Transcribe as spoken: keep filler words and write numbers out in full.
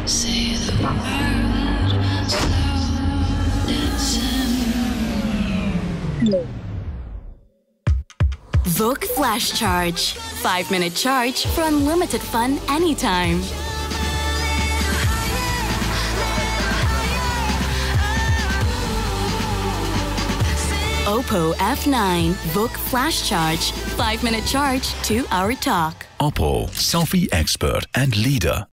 Say the word slow, listen. Vogue Flash Charge. five minute charge for unlimited fun anytime. OPPO F nine Vogue Flash Charge. five minute charge, two hour talk. OPPO, selfie expert and leader.